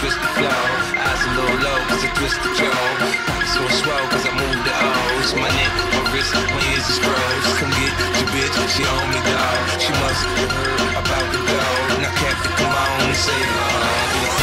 twist the flow. Eyes a little low, cause I twist the jaw. Pockets so swell, cause I move the O's. My neck, my wrist, my ears is froze. Come get your bitch, she on me, dog. She must have heard about the dough. Now Captain, come on and say,